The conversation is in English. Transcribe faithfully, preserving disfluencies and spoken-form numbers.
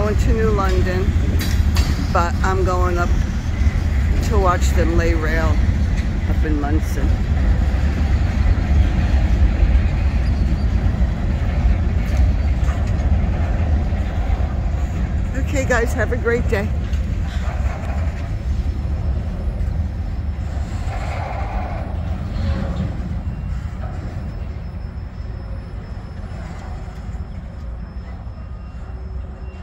going to New London, but I'm going up to watch the lay rail up in Munson. Okay guys, have a great day.